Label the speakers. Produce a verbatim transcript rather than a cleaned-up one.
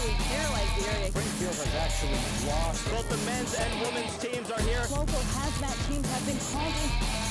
Speaker 1: really care like the area.
Speaker 2: Springfield has actually lost.
Speaker 3: Both the men's and women's teams are here.
Speaker 1: Local hazmat teams have been called in.